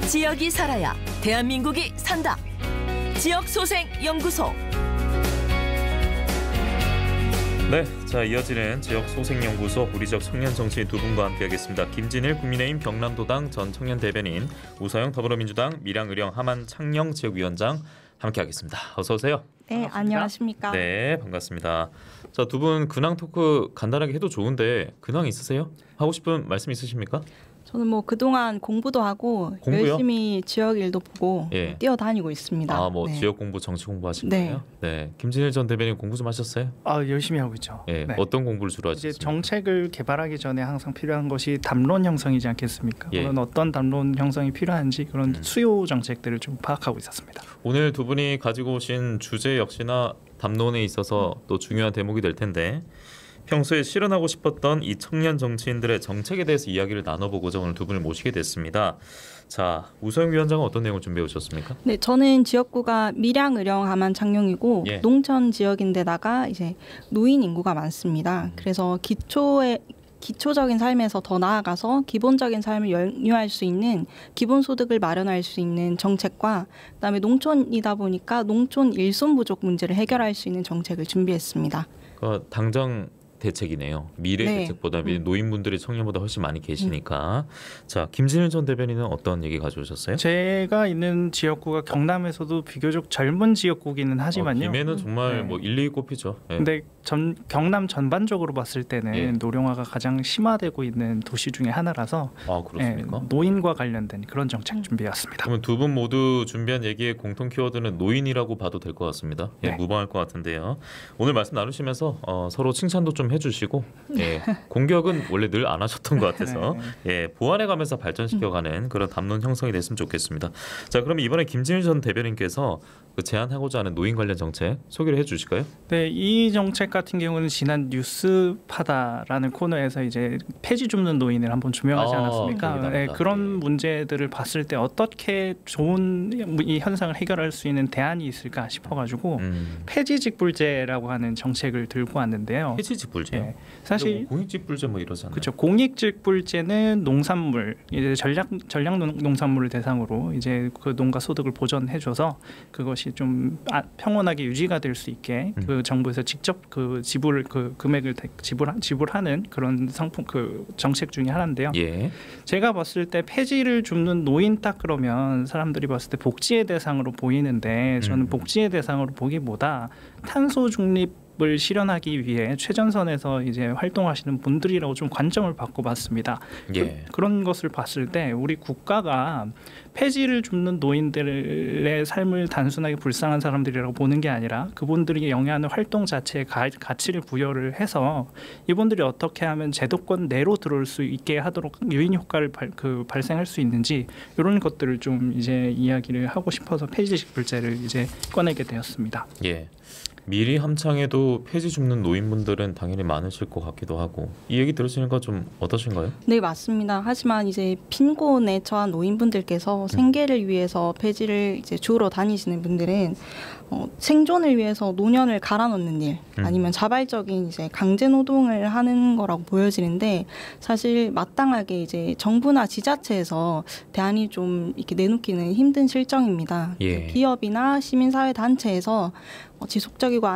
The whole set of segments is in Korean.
지역이 살아야 대한민국이 산다. 지역소생연구소. 네, 자 이어지는 지역소생연구소 우리 지역 청년 정치인 두 분과 함께하겠습니다. 김진일 국민의힘 경남도당 전 청년 대변인, 우서영 더불어민주당 밀양의령 함안 창녕 지역위원장 함께하겠습니다. 어서 오세요. 네, 안녕하십니까. 네, 반갑습니다. 자, 두 분 근황 토크 간단하게 해도 좋은데 근황 있으세요? 하고 싶은 말씀 있으십니까? 저는 뭐 그동안 공부도 하고 공부요? 열심히 지역 일도 보고 뛰어다니고 있습니다. 아, 뭐 네. 지역 공부, 정치 공부 하신 네. 거예요? 네. 김진일 전 대변인 공부 좀 하셨어요? 열심히 하고 있죠. 네. 네. 어떤 공부를 주로 하셨습니까? 이제 정책을 개발하기 전에 항상 필요한 것이 담론 형성이지 않겠습니까? 그런 어떤 담론 형성이 필요한지 그런 수요 정책들을 좀 파악하고 있었습니다. 오늘 두 분이 가지고 오신 주제 역시나 담론에 있어서 또 중요한 대목이 될 텐데, 평소에 실현하고 싶었던 이 청년 정치인들의 정책에 대해서 이야기를 나눠보고자 오늘 두 분을 모시게 됐습니다. 자, 우서영 위원장은 어떤 내용을 준비해 오셨습니까? 네, 저는 지역구가 밀양의령 함안 창녕이고 농촌 지역인데다가 이제 노인 인구가 많습니다. 그래서 기초적인 삶에서 더 나아가서 기본적인 삶을 영유할 수 있는 기본소득을 마련할 수 있는 정책과, 그다음에 농촌이다 보니까 농촌 일손 부족 문제를 해결할 수 있는 정책을 준비했습니다. 당장 대책이네요. 미래 대책보다 노인분들이 청년보다 훨씬 많이 계시니까. 자, 김진일 전 대변인은 어떤 얘기 가져오셨어요? 제가 있는 지역구가 경남에서도 비교적 젊은 지역구기는 하지만요. 김해는 정말 뭐 1, 2위 꼽히죠. 근데 경남 전반적으로 봤을 때는 노령화가 가장 심화되고 있는 도시 중에 하나라서 그렇습니까? 노인과 관련된 그런 정책 준비했습니다. 그러면 두 분 모두 준비한 얘기의 공통 키워드는 노인이라고 봐도 될 것 같습니다. 무방할 것 같은데요. 오늘 말씀 나누시면서 서로 칭찬도 좀 해주시고 공격은 원래 늘 안 하셨던 것 같아서 보완해가면서 발전시켜가는 그런 담론 형성이 됐으면 좋겠습니다. 자, 그럼 이번에 김진일 전 대변인께서 제안하고자 하는 노인 관련 정책 소개를 해주실까요? 네, 이 정책 같은 경우는 지난 뉴스파다라는 코너에서 이제 폐지 줍는 노인을 한번 조명하지 않았습니까? 그런 문제들을 봤을 때 어떻게 좋은 이 현상을 해결할 수 있는 대안이 있을까 싶어가지고 폐지직불제라고 하는 정책을 들고 왔는데요. 폐지직불제? 사실 공익직불제 뭐 이러잖아요. 그렇죠. 공익직불제는 농산물, 이제 전략 농산물을 대상으로 이제 그 농가 소득을 보전해줘서 그것이 좀 평온하게 유지가 될 수 있게 그 정부에서 직접 그 지불 그 금액을 지불하는 그런 상품 그 정책 중에 하나인데요. 제가 봤을 때 폐지를 줍는 노인 딱 그러면 사람들이 봤을 때 복지의 대상으로 보이는데 저는 복지의 대상으로 보기보다 탄소 중립을 실현하기 위해 최전선에서 이제 활동하시는 분들이라고 좀 관점을 받고 봤습니다. 그런 것을 봤을 때 우리 국가가 폐지를 줍는 노인들의 삶을 단순하게 불쌍한 사람들이라고 보는 게 아니라 그분들이 영위하는 활동 자체에 가치를 부여를 해서 이분들이 어떻게 하면 제도권 내로 들어올 수 있게 하도록 유인 효과를 발생할 수 있는지 이런 것들을 좀 이제 이야기를 하고 싶어서 폐지직불제를 이제 꺼내게 되었습니다. 미리 함창에도 폐지 줍는 노인분들은 당연히 많으실 것 같기도 하고, 이 얘기 들으시니까 좀 어떠신가요? 네, 맞습니다. 하지만 이제 빈곤에 처한 노인분들께서 생계를 위해서 폐지를 이제 주우러 다니시는 분들은 생존을 위해서 노년을 갈아넣는 일, 아니면 자발적인 이제 강제 노동을 하는 거라고 보여지는데, 사실 마땅하게 이제 정부나 지자체에서 대안이 좀 이렇게 내놓기는 힘든 실정입니다. 기업이나 시민사회 단체에서 지속적이고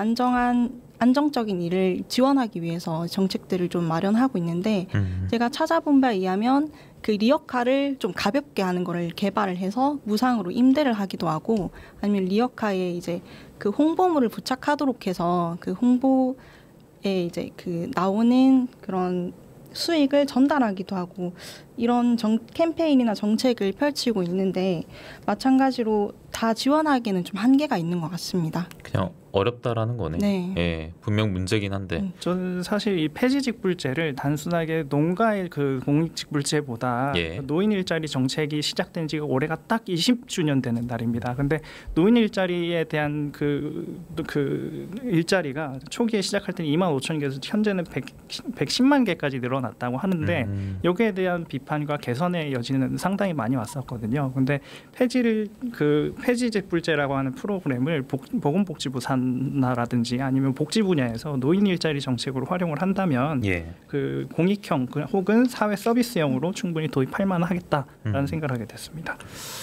안정적인 일을 지원하기 위해서 정책들을 좀 마련하고 있는데, 제가 찾아본 바에 의하면 그 리어카를 좀 가볍게 하는 거를 개발을 해서 무상으로 임대를 하기도 하고, 아니면 리어카에 이제 그 홍보물을 부착하도록 해서 그 홍보에 이제 그 나오는 그런 수익을 전달하기도 하고, 이런 캠페인이나 정책을 펼치고 있는데 마찬가지로 다 지원하기에는 좀 한계가 있는 것 같습니다. 그냥 어렵다라는 거네. 분명 문제긴 한데. 저는 사실 이 폐지직불제를 단순하게 농가의 그 공익직불제보다 노인 일자리 정책이 시작된 지가 올해가 딱 20주년 되는 날입니다. 근데 노인 일자리에 대한 그 일자리가 초기에 시작할 때는 25,000개에서 현재는 110만 개까지 늘어났다고 하는데 여기에 대한 비판과 개선의 여지는 상당히 많이 왔었거든요. 근데 폐지직불제라고 하는 프로그램을 보건복지부 산 분야라든지 아니면 복지 분야에서 노인 일자리 정책으로 활용을 한다면 예. 그 공익형 혹은 사회 서비스형으로 충분히 도입할 만하겠다라는 생각을 하게 됐습니다.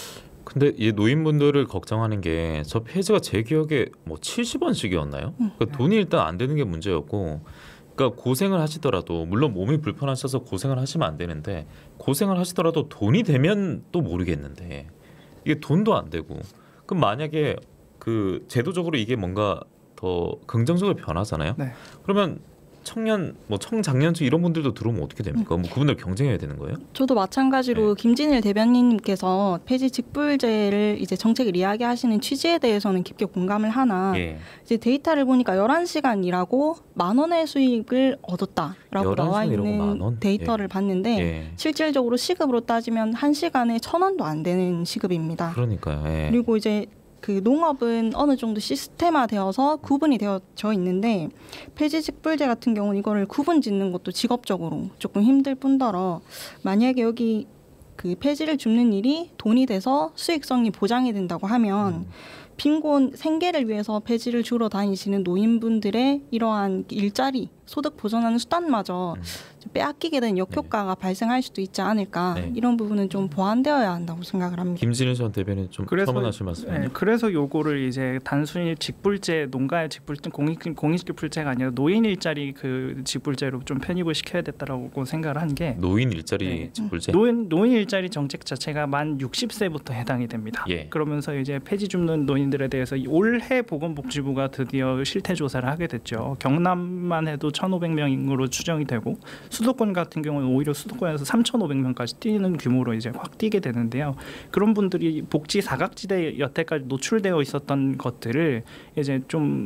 근데 이 노인분들을 걱정하는 게 저 폐지가 제 기억에 뭐 70원씩이었나요? 그러니까 돈이 일단 안 되는 게 문제였고, 그러니까 고생을 하시더라도 물론 몸이 불편하셔서 고생을 하시면 안 되는데 고생을 하시더라도 돈이 되면 또 모르겠는데 이게 돈도 안 되고 그럼 만약에 그 제도적으로 이게 뭔가 더 긍정적으로 변하잖아요. 네. 그러면 청년 뭐 청장년층 이런 분들도 들어오면 어떻게 됩니까? 뭐 그분들 경쟁해야 되는 거예요? 저도 마찬가지로 네. 김진일 대변인님께서 폐지 직불제를 이제 정책을 이야기하시는 취지에 대해서는 깊게 공감을 하나 예. 이제 데이터를 보니까 11시간 일하고 10,000원의 수익을 얻었다라고 11시간 나와 일하고 있는 10,000원? 데이터를 예. 봤는데 예. 실질적으로 시급으로 따지면 1시간에 1,000원도 안 되는 시급입니다. 그러니까요. 예. 그리고 이제 그 농업은 어느 정도 시스템화되어서 구분이 되어져 있는데 폐지 직불제 같은 경우는 이거를 구분 짓는 것도 직업적으로 조금 힘들 뿐더러 만약에 여기 그 폐지를 줍는 일이 돈이 돼서 수익성이 보장이 된다고 하면 빈곤 생계를 위해서 폐지를 주러 다니시는 노인분들의 이러한 일자리 소득 보전하는 수단마저 좀 빼앗기게 된 역효과가 발생할 수도 있지 않을까. 네. 이런 부분은 좀 보완되어야 한다고 생각을 합니다. 김진일 전 대변인 좀 첨언하실 말씀이요. 네, 그래서 요거를 이제 단순히 직불제, 농가의 직불제, 공익직불제가 아니라 노인 일자리 그 직불제로 좀 편입을 시켜야 됐다라고 생각을 한 게 노인 일자리 네. 직불제. 노인 일자리 정책 자체가 만 60세부터 해당이 됩니다. 예. 그러면서 이제 폐지 줍는 노인들에 대해서 올해 보건복지부가 드디어 실태 조사를 하게 됐죠. 경남만 해도 1,500명으로 추정이 되고 수도권 같은 경우는 오히려 수도권에서 3,500명까지 뛰는 규모로 이제 확 뛰게 되는데요. 그런 분들이 복지 사각지대에 여태까지 노출되어 있었던 것들을 이제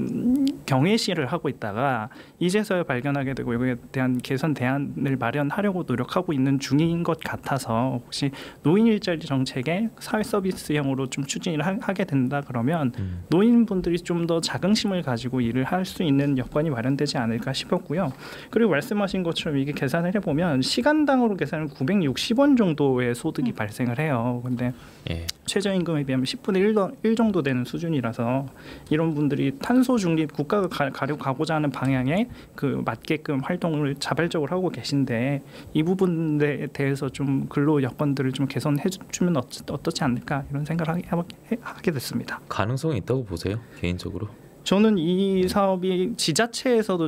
좀 경외시를 하고 있다가 이제서야 발견하게 되고 이거에 대한 개선 대안을 마련하려고 노력하고 있는 중인 것 같아서 혹시 노인 일자리 정책에 사회 서비스형으로 좀 추진을 하게 된다 그러면 노인분들이 좀 더 자긍심을 가지고 일을 할 수 있는 여건이 마련되지 않을까 싶었고요. 그리고 말씀하신 것처럼 이게 계산을 해보면 시간당으로 계산은 960원 정도의 소득이 발생을 해요. 근데 예. 최저임금에 비하면 10분의 1 정도 되는 수준이라서 이런 분들이 탄소 중립 국가가 가고자 하는 방향에 그 맞게끔 활동을 자발적으로 하고 계신데 이 부분에 대해서 좀 근로 여건들을 좀 개선해 주면 어떻지 않을까 이런 생각을 하게 됐습니다. 가능성이 있다고 보세요? 개인적으로? 저는 이 사업이 지자체에서도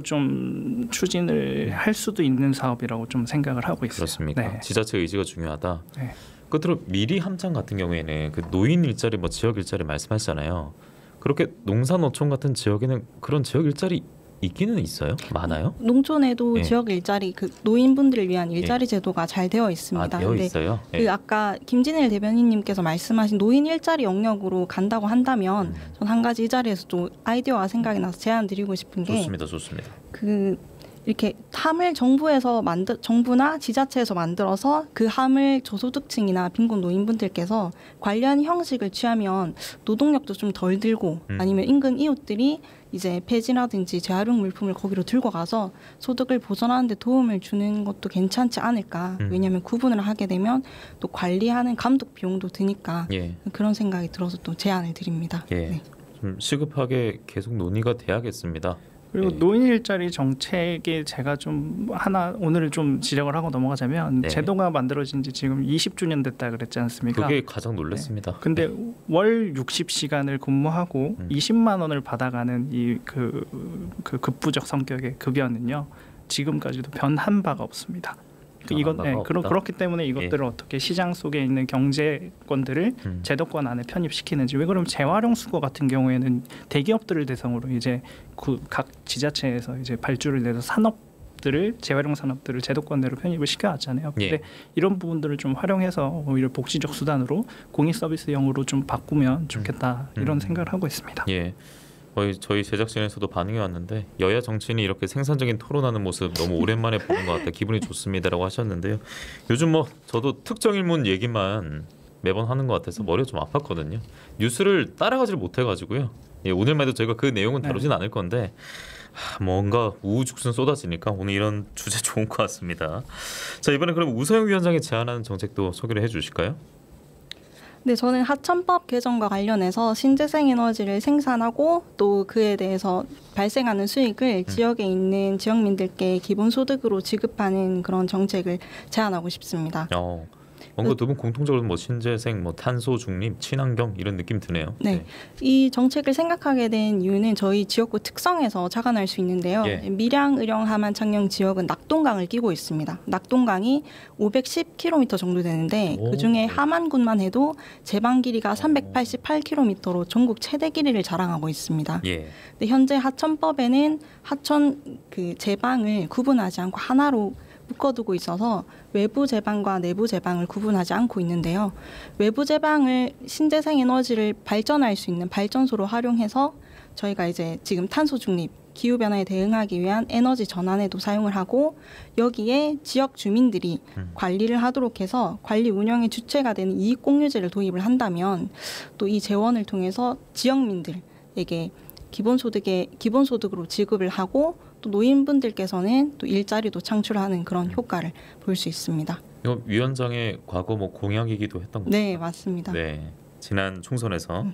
좀 추진을 할 수도 있는 사업이라고 좀 생각을 하고 있어요. 그렇습니까? 네. 지자체 의지가 중요하다. 네. 끝으로 미리 함장 같은 경우에는 그 노인 일자리 뭐 지역 일자리 말씀하시잖아요. 그렇게 농사노총 같은 지역에는 그런 지역 일자리 있기는 있어요? 많아요? 농촌에도 예. 지역 일자리 그 노인분들을 위한 일자리 제도가 잘 되어 있습니다. 되어 근데 있어요. 그 아까 김진일 대변인님께서 말씀하신 노인 일자리 영역으로 간다고 한다면 전 한 가지 이 자리에서 또 아이디어가 생각이 나서 제안 드리고 싶은 게 좋습니다, 좋습니다. 그 이렇게 함을 정부나 지자체에서 만들어서 그 함을 저소득층이나 빈곤 노인분들께서 관리하는 형식을 취하면 노동력도 좀 덜 들고 아니면 인근 이웃들이 이제 폐지라든지 재활용 물품을 거기로 들고 가서 소득을 보전하는 데 도움을 주는 것도 괜찮지 않을까. 왜냐하면 구분을 하게 되면 또 관리하는 감독 비용도 드니까 예. 그런 생각이 들어서 또 제안을 드립니다. 예. 네. 좀 시급하게 계속 논의가 돼야겠습니다. 그리고 네. 노인 일자리 정책에 제가 좀 하나 오늘 좀 지적을 하고 넘어가자면 네. 제도가 만들어진 지 지금 20주년 됐다 그랬지 않습니까? 그게 가장 놀랐습니다. 네. 근데 월 60시간을 근무하고 20만 원을 받아가는 이 그 급부적 성격의 급여는요. 지금까지도 변한 바가 없습니다. 이건 그렇기 때문에 이것들을 어떻게 시장 속에 있는 경제권들을 제도권 안에 편입시키는지. 왜 그러면 재활용 수거 같은 경우에는 대기업들을 대상으로 이제 각 지자체에서 이제 발주를 내서 산업들을 재활용 산업들을 제도권 내로 편입을 시켜왔잖아요. 근데 예. 이런 부분들을 좀 활용해서 오히려 복지적 수단으로 공익 서비스형으로 좀 바꾸면 좋겠다 이런 생각을 하고 있습니다. 예. 저희 제작진에서도 반응이 왔는데 여야 정치인이 이렇게 생산적인 토론하는 모습 너무 오랜만에 보는 것 같다. 기분이 좋습니다라고 하셨는데요. 요즘 뭐 저도 특정 인물 얘기만 매번 하는 것 같아서 머리가 좀 아팠거든요. 뉴스를 따라가지를 못해가지고요. 예, 오늘만 해도 저희가 그 내용은 다루진 않을 건데 뭔가 우후죽순 쏟아지니까 오늘 이런 주제 좋은 것 같습니다. 자, 이번에 그럼 우서영 위원장이 제안하는 정책도 소개를 해주실까요? 네, 저는 하천법 개정과 관련해서 신재생 에너지를 생산하고 또 그에 대해서 발생하는 수익을 지역에 있는 지역민들께 기본소득으로 지급하는 그런 정책을 제안하고 싶습니다. 뭔가 두 분 공통적으로 뭐 신재생, 뭐 탄소 중립, 친환경 이런 느낌 드네요. 네, 이 정책을 생각하게 된 이유는 저희 지역구 특성에서 착안할 수 있는데요. 밀양, 의령, 함안, 창녕 지역은 낙동강을 끼고 있습니다. 낙동강이 510km 정도 되는데 그중에 함안군만 해도 제방 길이가 388km로 전국 최대 길이를 자랑하고 있습니다. 근데 현재 하천법에는 하천 그 제방을 구분하지 않고 하나로 묶어두고 있어서 외부 제방과 내부 제방을 구분하지 않고 있는데요. 외부 제방을 신재생 에너지를 발전할 수 있는 발전소로 활용해서 저희가 이제 지금 탄소 중립, 기후 변화에 대응하기 위한 에너지 전환에도 사용을 하고 여기에 지역 주민들이 관리를 하도록 해서 관리 운영의 주체가 되는 이익 공유제를 도입을 한다면 또 이 재원을 통해서 지역민들에게 기본소득으로 지급을 하고 또 노인분들께서는 또 일자리도 창출하는 그런 효과를 볼 수 있습니다. 이거 위원장의 과거 뭐 공약이기도 했던 거죠? 네, 맞습니다. 네, 지난 총선에서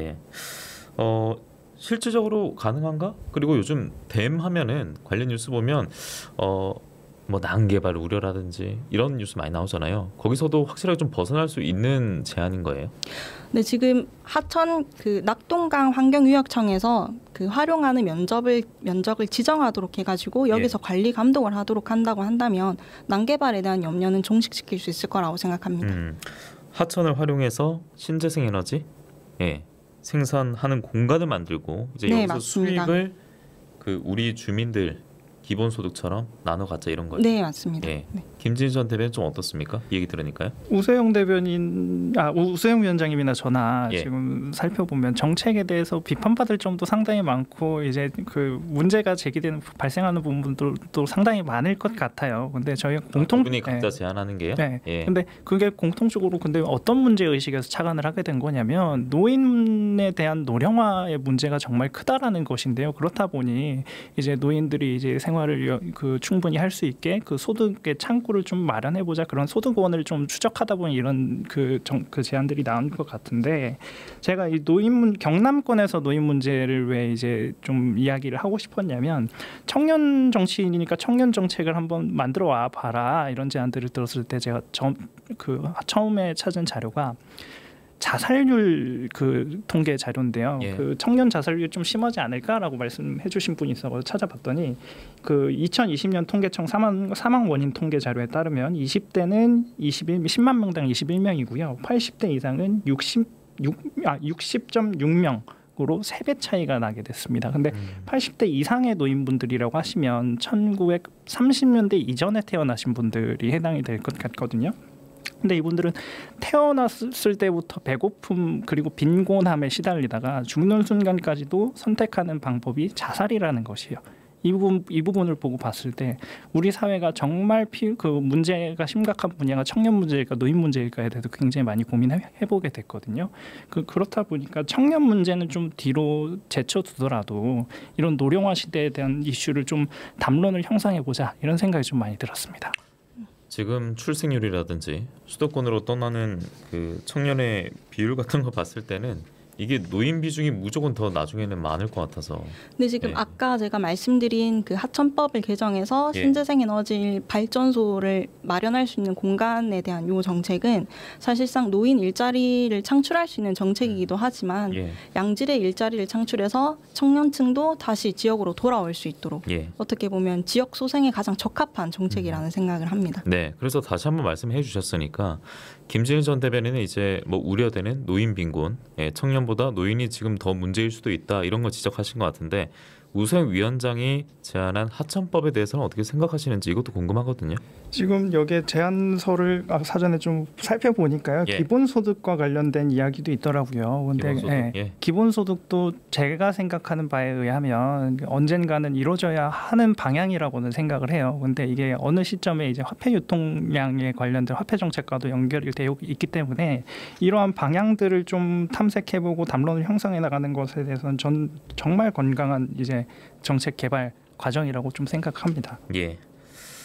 실질적으로 가능한가? 그리고 요즘 댐 하면은 관련 뉴스 보면 뭐 난개발 우려라든지 이런 뉴스 많이 나오잖아요. 거기서도 확실하게 좀 벗어날 수 있는 제안인 거예요? 네, 지금 하천 그 낙동강 환경유역청에서 그 활용하는 면적을 지정하도록 해가지고 여기서 관리 감독을 하도록 한다고 한다면 난개발에 대한 염려는 종식시킬 수 있을 거라고 생각합니다. 하천을 활용해서 신재생 에너지 생산하는 공간을 만들고 이제 여기서 맞습니다. 수익을 그 우리 주민들 기본소득처럼 나눠 갖자 이런 거예요. 네, 맞습니다. 김진희 전 대변인 좀 어떻습니까? 이 얘기 들으니까요. 우세영 위원장님이나 저나 지금 살펴보면 정책에 대해서 비판받을 점도 상당히 많고 이제 그 문제가 제기되는 발생하는 부분들도 상당히 많을 것 같아요. 근데 저희가 부분이 각자 제안하는 게요. 근데 그게 공통적으로 근데 어떤 문제 의식에서 착안을 하게 된 거냐면 노인에 대한 노령화의 문제가 정말 크다라는 것인데요. 그렇다 보니 이제 노인들이 이제 생활을 충분히 할 수 있게 그 소득의 창구를 좀 마련해 보자 그런 소득원을 좀 추적하다 보니 이런 그 제안들이 나온 것 같은데 제가 이 경남권에서 노인 문제를 왜 이제 좀 이야기를 하고 싶었냐면 청년 정치인이니까 청년 정책을 한번 만들어 와 봐라 이런 제안들을 들었을 때 제가 처음에 찾은 자료가 자살률 그 통계 자료인데요. 그 청년 자살률이 좀 심하지 않을까라고 말씀해주신 분이 있어서 찾아봤더니 그 2020년 통계청 사망 원인 통계 자료에 따르면 20대는 10만 명당 21명이고요. 80대 이상은 60.6명으로 3배 차이가 나게 됐습니다. 근데 80대 이상의 노인분들이라고 하시면 1930년대 이전에 태어나신 분들이 해당이 될 것 같거든요. 근데 이분들은 태어났을 때부터 배고픔 그리고 빈곤함에 시달리다가 죽는 순간까지도 선택하는 방법이 자살이라는 것이에요. 이 부분을 보고 봤을 때 우리 사회가 정말 그 문제가 심각한 분야가 청년 문제일까 노인 문제일까에 대해서 굉장히 많이 고민해보게 됐거든요. 그렇다 보니까 청년 문제는 좀 뒤로 제쳐두더라도 이런 노령화 시대에 대한 이슈를 좀 담론을 형성해보자 이런 생각이 좀 많이 들었습니다. 지금 출생률이라든지 수도권으로 떠나는 그 청년의 비율 같은 거 봤을 때는 이게 노인 비중이 무조건 더 나중에는 많을 것 같아서. 근데 지금 아까 제가 말씀드린 그 하천법을 개정해서 신재생 에너지 발전소를 마련할 수 있는 공간에 대한 요 정책은 사실상 노인 일자리를 창출할 수 있는 정책이기도 하지만 양질의 일자리를 창출해서 청년층도 다시 지역으로 돌아올 수 있도록 어떻게 보면 지역 소생에 가장 적합한 정책이라는 생각을 합니다. 네, 그래서 다시 한번 말씀해 주셨으니까 김진희 전 대변인은 이제 뭐 우려되는 노인 빈곤, 청년보다 노인이 지금 더 문제일 수도 있다 이런 거 지적하신 것 같은데 우세영 위원장이 제안한 하천법에 대해서는 어떻게 생각하시는지 이것도 궁금하거든요. 지금 여기에 제안서를 사전에 좀 살펴보니까요. 기본소득과 관련된 이야기도 있더라고요. 근데 기본소득도 제가 생각하는 바에 의하면 언젠가는 이루어져야 하는 방향이라고는 생각을 해요. 근데 이게 어느 시점에 이제 화폐 유통량에 관련된 화폐 정책과도 연결이 되어 있기 때문에 이러한 방향들을 좀 탐색해보고 담론을 형성해 나가는 것에 대해서는 전 정말 건강한 이제 정책 개발 과정이라고 좀 생각합니다.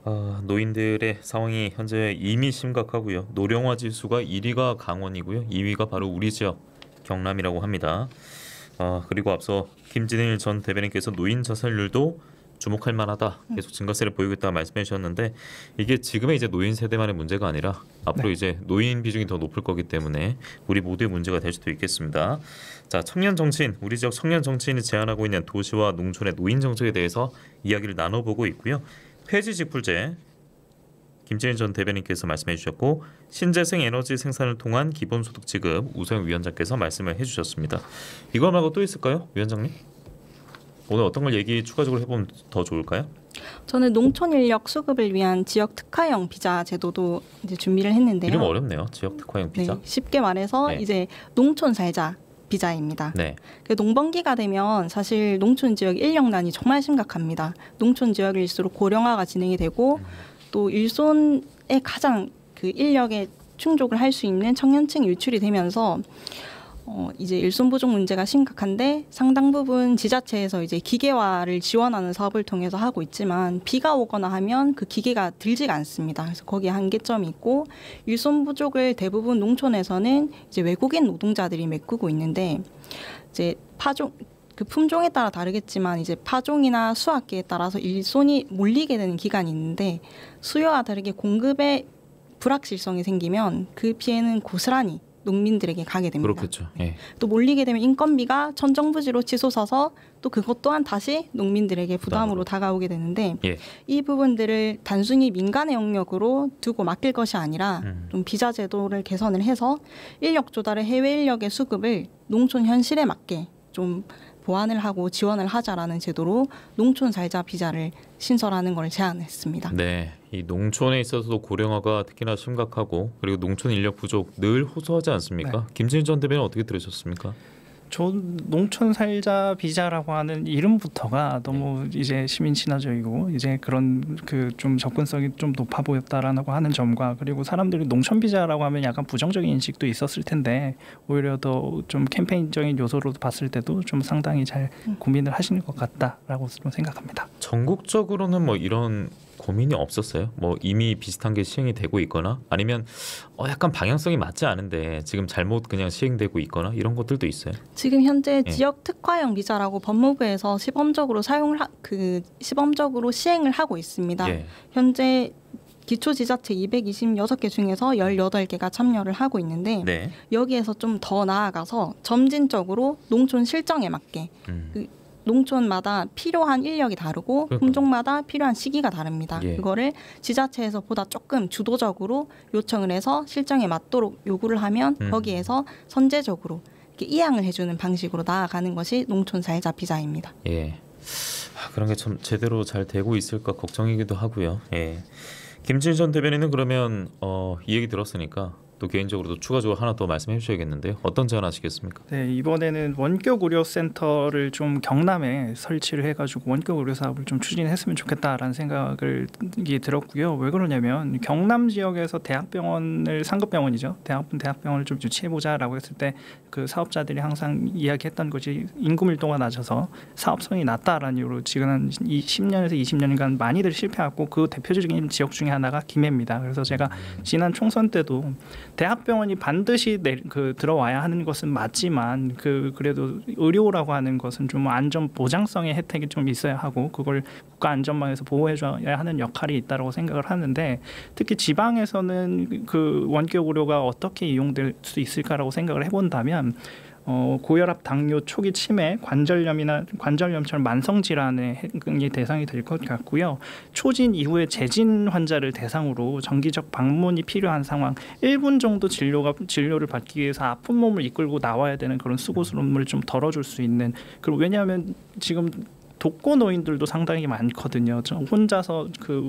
노인들의 상황이 현재 이미 심각하고요. 노령화 지수가 1위가 강원이고요. 2위가 바로 우리 지역 경남이라고 합니다. 그리고 앞서 김진일 전 대변인께서 노인 자살률도 주목할 만하다. 계속 증가세를 보이고 있다 말씀해 주셨는데 이게 지금의 이제 노인 세대만의 문제가 아니라 앞으로 이제 노인 비중이 더 높을 거기 때문에 우리 모두의 문제가 될 수도 있겠습니다. 자, 청년 정치인, 우리 지역 청년 정치인이 제안하고 있는 도시와 농촌의 노인 정책에 대해서 이야기를 나눠보고 있고요. 폐지직불제 김진일 전 대변인께서 말씀해 주셨고 신재생 에너지 생산을 통한 기본소득 지급 우소영 위원장께서 말씀을 해주셨습니다. 이거 말고 또 있을까요, 위원장님? 오늘 어떤 걸 얘기 추가적으로 해보면 더 좋을까요? 저는 농촌 인력 수급을 위한 지역 특화형 비자 제도도 이제 준비를 했는데요. 이름 어렵네요. 지역 특화형 비자. 네, 쉽게 말해서 네. 이제 농촌 살자 비자입니다. 네. 농번기가 되면 사실 농촌 지역 인력난이 정말 심각합니다. 농촌 지역일수록 고령화가 진행이 되고 또 일손에 가장 그 인력에 충족을 할 수 있는 청년층 유출이 되면서 이제 일손 부족 문제가 심각한데 상당 부분 지자체에서 이제 기계화를 지원하는 사업을 통해서 하고 있지만 비가 오거나 하면 그 기계가 들지가 않습니다. 그래서 거기에 한계점이 있고 일손 부족을 대부분 농촌에서는 이제 외국인 노동자들이 메꾸고 있는데 이제 그 품종에 따라 다르겠지만 이제 파종이나 수확기에 따라서 일손이 몰리게 되는 기간이 있는데 수요와 다르게 공급에 불확실성이 생기면 그 피해는 고스란히 농민들에게 가게 됩니다. 그렇겠죠. 예. 또 몰리게 되면 인건비가 천정부지로 치솟아서 또 그것 또한 다시 농민들에게 부담으로 다가오게 되는데 예. 이 부분들을 단순히 민간의 영역으로 두고 맡길 것이 아니라 좀 비자 제도를 개선을 해서 인력 조달의 해외 인력의 수급을 농촌 현실에 맞게 좀 보완을 하고 지원을 하자라는 제도로 농촌 살자 비자를 신설하는 걸 제안했습니다. 네, 이 농촌에 있어서도 고령화가 특히나 심각하고 그리고 농촌 인력 부족 늘 호소하지 않습니까? 네. 김진일 전 대변인 어떻게 들으셨습니까? 전 농촌 살자 비자라고 하는 이름부터가 너무 이제 시민 친화적이고 이제 그런 그 좀 접근성이 좀 높아 보였다라고 하는 점과 그리고 사람들이 농촌 비자라고 하면 약간 부정적인 인식도 있었을 텐데 오히려 더 좀 캠페인적인 요소로 봤을 때도 좀 상당히 잘 고민을 하시는 것 같다라고 좀 생각합니다. 전국적으로는 뭐 이런 고민이 없었어요? 뭐 이미 비슷한 게 시행이 되고 있거나 아니면 약간 방향성이 맞지 않은데 지금 잘못 그냥 시행되고 있거나 이런 것들도 있어요? 지금 현재 예. 지역 특화형 비자라고 법무부에서 시범적으로 시범적으로 시행을 하고 있습니다. 예. 현재 기초지자체 226개 중에서 18개가 참여를 하고 있는데 네. 여기에서 좀 더 나아가서 점진적으로 농촌 실정에 맞게 농촌마다 필요한 인력이 다르고 그러니까요. 품종마다 필요한 시기가 다릅니다. 예. 그거를 지자체에서 보다 조금 주도적으로 요청을 해서 실정에 맞도록 요구를 하면 거기에서 선제적으로 이렇게 이양을 해주는 방식으로 나아가는 것이 농촌 살자 비자입니다. 예. 그런 게 참 제대로 잘 되고 있을까 걱정이기도 하고요. 예. 김진일 전 대변인은 그러면 이 얘기 들었으니까 또 개인적으로도 추가적으로 하나 더 말씀해 주셔야겠는데요. 어떤 제안 하시겠습니까? 네, 이번에는 원격 의료 센터를 좀 경남에 설치를 해가지고 원격 의료 사업을 좀 추진했으면 좋겠다라는 생각을 들었고요. 왜 그러냐면 경남 지역에서 대학병원을 상급병원이죠. 대학병원을 좀 유치해보자라고 했을 때 그 사업자들이 항상 이야기했던 것이 인구 밀도가 낮아서 사업성이 낮다라는 이유로 지금 한 10년에서 20년간 많이들 실패하고 그 대표적인 지역 중에 하나가 김해입니다. 그래서 제가 지난 총선 때도 대학병원이 반드시 들어와야 하는 것은 맞지만 그래도 의료라고 하는 것은 좀 안전 보장성의 혜택이 좀 있어야 하고 그걸 국가 안전망에서 보호해줘야 하는 역할이 있다고 생각을 하는데 특히 지방에서는 그 원격 의료가 어떻게 이용될 수 있을까라고 생각을 해본다면 고혈압, 당뇨, 초기 치매, 관절염처럼 만성 질환의 대상이 될 것 같고요. 초진 이후에 재진 환자를 대상으로 정기적 방문이 필요한 상황, 1분 정도 진료를 받기 위해서 아픈 몸을 이끌고 나와야 되는 그런 수고스러움을 좀 덜어줄 수 있는. 그리고 왜냐하면 지금 독거 노인들도 상당히 많거든요. 혼자서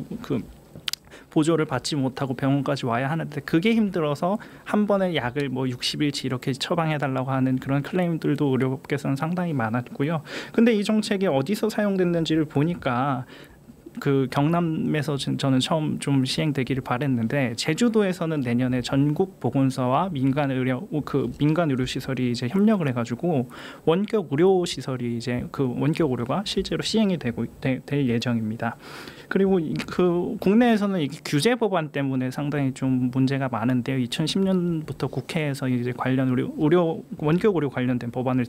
보조를 받지 못하고 병원까지 와야 하는데 그게 힘들어서 한 번에 약을 60일치 이렇게 처방해달라고 하는 그런 클레임들도 의료업계에서는 상당히 많았고요. 근데 이 정책이 어디서 사용됐는지를 보니까 그 경남에서 저는 처음 좀 시행되기를 바랬는데 제주도에서는 내년에 전국 보건소와 민간 의료 시설이 이제 협력을 해가지고 원격 의료 시설이 이제 그 원격 의료가 실제로 시행이 될 예정입니다. 그리고 그 국내에서는 이 규제 법안 때문에 상당히 좀 문제가 많은데요. 2010년부터 국회에서 이제 관련 의료 원격 의료 관련된 법안을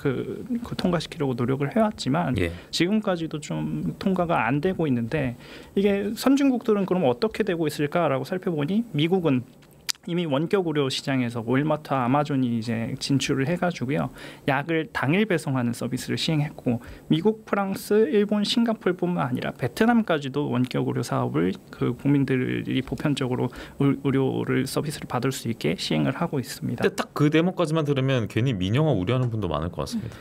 통과시키려고 노력을 해왔지만 예. 지금까지도 좀 통과가 안 되고 있는데 이게 선진국들은 그럼 어떻게 되고 있을까라고 살펴보니 미국은 이미 원격 의료 시장에서 월마트와 아마존이 이제 진출을 해가지고요, 약을 당일 배송하는 서비스를 시행했고, 미국, 프랑스, 일본, 싱가포르뿐만 아니라 베트남까지도 원격 의료 사업을 그 국민들이 보편적으로 의료를 서비스를 받을 수 있게 시행을 하고 있습니다. 근데 딱 그 대목까지만 들으면 괜히 민영화 우려하는 분도 많을 것 같습니다.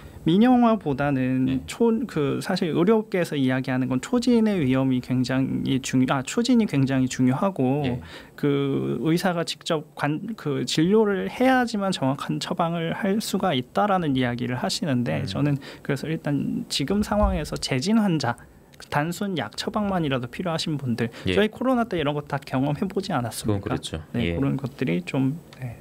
민영화보다는 사실 의료업계에서 이야기하는 건 초진의 위험이 굉장히 초진이 굉장히 중요하고 예. 그 의사가 직접 그 진료를 해야지만 정확한 처방을 할 수가 있다라는 이야기를 하시는데 저는 그래서 일단 지금 상황에서 재진 환자 단순 약 처방만이라도 필요하신 분들 예. 저희 코로나 때 이런 거 다 경험해보지 않았습니까? 그건 그렇죠. 네, 예. 그런 것들이 좀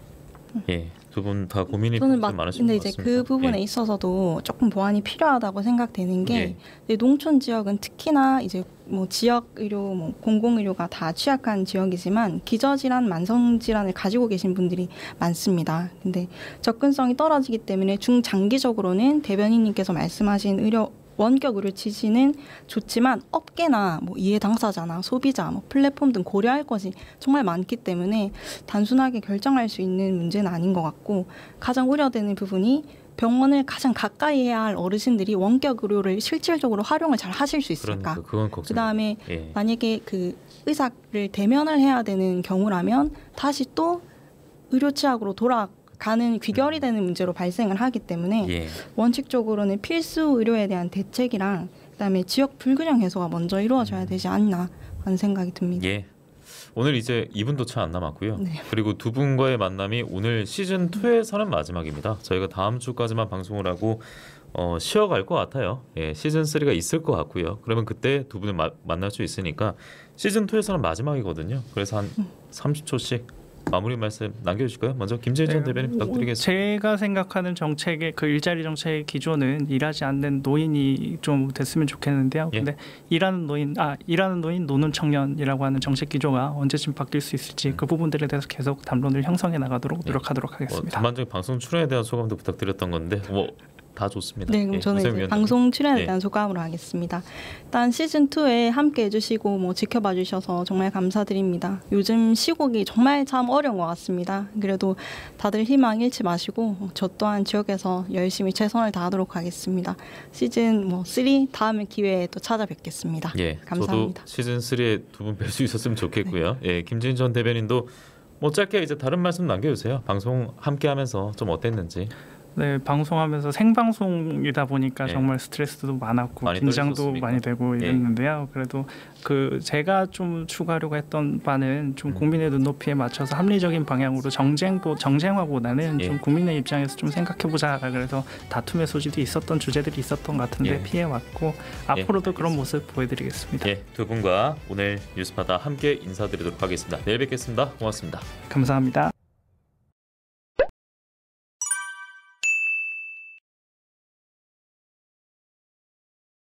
예. 두 분 다 고민이 저는 많으신 것 근데 같습니다. 이제 그 부분에 예. 있어서도 조금 보완이 필요하다고 생각되는 게 예. 이제 농촌 지역은 특히나 이제 뭐 지역 의료, 뭐 공공 의료가 다 취약한 지역이지만 기저질환, 만성 질환을 가지고 계신 분들이 많습니다. 근데 접근성이 떨어지기 때문에 중장기적으로는 대변인님께서 말씀하신 원격 의료 지지는 좋지만 업계나 뭐 이해 당사자나 소비자, 뭐 플랫폼 등 고려할 것이 정말 많기 때문에 단순하게 결정할 수 있는 문제는 아닌 것 같고, 가장 우려되는 부분이 병원을 가장 가까이 해야 할 어르신들이 원격 의료를 실질적으로 활용을 잘 하실 수 있을까? 그건 걱정. 그다음에 예. 만약에 그 의사를 대면을 해야 되는 경우라면 다시 또 의료 취약으로 돌아가는 귀결이 되는 문제로 발생을 하기 때문에 예. 원칙적으로는 필수 의료에 대한 대책이랑 그다음에 지역 불균형 해소가 먼저 이루어져야 되지 않나 하는 생각이 듭니다. 예. 오늘 이제 2분도 채 안 남았고요. 네. 그리고 두 분과의 만남이 오늘 시즌 2에서는 마지막입니다. 저희가 다음 주까지만 방송을 하고 쉬어갈 것 같아요. 예, 시즌 3가 있을 것 같고요. 그러면 그때 두 분을 만날 수 있으니까 시즌 2에서는 마지막이거든요. 그래서 한 30초씩 마무리 말씀 남겨주실까요? 먼저 김재인 전 대변인 부탁드리겠습니다. 제가 생각하는 정책의 그 일자리 정책의 기조는 일하지 않는 노인이 좀 됐으면 좋겠는데요. 예. 근데 일하는 노인 노는 청년이라고 하는 정책 기조가 언제쯤 바뀔 수 있을지 그 부분들에 대해서 계속 담론을 형성해 나가도록 노력하도록 하겠습니다. 전반적인 방송 출연에 대한 소감도 부탁드렸던 건데 다 좋습니다. 네, 그럼 저는 이제 방송 출연에 대한 소감으로 하겠습니다. 일단 시즌 2에 함께 해주시고 뭐 지켜봐 주셔서 정말 감사드립니다. 요즘 시국이 정말 참 어려운 것 같습니다. 그래도 다들 희망 잃지 마시고 저 또한 지역에서 열심히 최선을 다하도록 하겠습니다. 시즌 3 다음에 기회에 또 찾아뵙겠습니다. 예, 감사합니다. 저도 시즌 3에 두 분 뵐 수 있었으면 좋겠고요. 네. 예, 김재인 전 대변인도 뭐 짧게 이제 다른 말씀 남겨주세요. 방송 함께하면서 좀 어땠는지. 네, 방송하면서 생방송이다 보니까 예. 정말 스트레스도 많았고 많이 긴장도 떨리셨습니까? 많이 되고 이랬는데요. 그래도 그 제가 좀 추가하려고 했던 바는 좀 국민의 눈높이에 맞춰서 합리적인 방향으로 정쟁화보다는 예. 좀 국민의 입장에서 좀 생각해보자. 그래서 다툼의 소지도 있었던 주제들이 있었던 것 같은데 예. 피해왔고 앞으로도 그런 모습 보여드리겠습니다. 예, 두 분과 오늘 뉴스바다 함께 인사드리도록 하겠습니다. 내일 뵙겠습니다. 고맙습니다. 감사합니다.